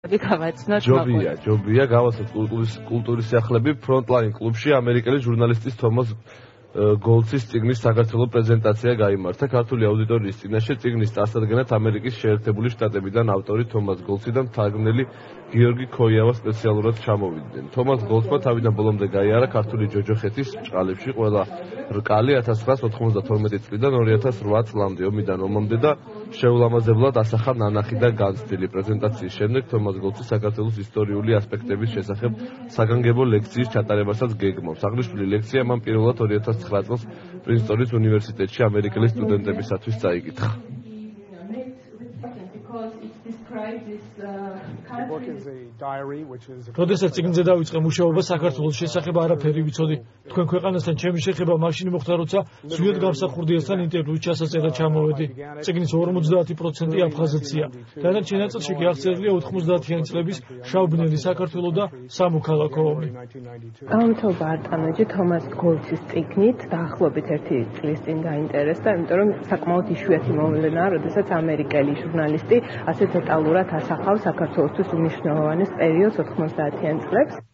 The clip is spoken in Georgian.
ჯობია გავაცნოთ კულტურის სახლები ფრონტლაინ კლუბში ამერიკელი ჟურნალისტის თომას გოლცის წიგნის საქართველოს პრეზენტაცია გაიმართა ქართული აუდიტორიის წინაშე წიგნის წარსადგენად ამერიკის შეერთებული შტატებიდან ავტორი თომას გოლცი და მთარგმნელი გიორგი ქოიავა სპეციალურად ჩამოვიდნენ. თომას გოლცმა თავიდან ბოლომდე გაიარა ქართული ჯოჯოხეთის ჭყალებში ყველა რკალი 1992 წლიდან 2008 წლამდე ომიდან ომამდე და შეულამაზებლად ასახა ნანახი და განცდილი პრეზენტაციის შემდეგ თომას გოლცი საქართველოს ისტორიული ასპექტების შესახებ საგანგებო ლექციის ჩატარებასაც გეგმავს. აღნიშნული ლექცია მან პირველად 2009 წელს პრინსტონის უნივერსიტეტში ამერიკელი სტუდენტებისათვის წაიკითხა. როდესაც წიგნზე დავიწყე მუშაობა საქართველოს შესახებ არაფერი ვიცოდი. თქვენ ქვეყანასთან ჩემი შეხება მაშინ მოხდა, როცა ზვიად გამსახურდიასთან ინტერვიუს ჩასაწერად ჩამოვედი. წიგნის 50% აფხაზეთია. დანარჩენ ნაწილში კი აღწერილია 90-იანი წლების შავბნელი საქართველო და სამოქალაქო ომი. ამიტომ არტანოჯი თომას გოლცის წიგნით დაახლოებით 1 წლის წინ გაინტერესდა, იმიტომ რომ საკმაოდ იშვიათი მოვლენაა, როდესაც ამერიკელი ჟურნალისტი ასე დეტალურად ასახავს საქართველოსთვის უმნიშვნელოვანეს პერიოდს 90-იან წლებს.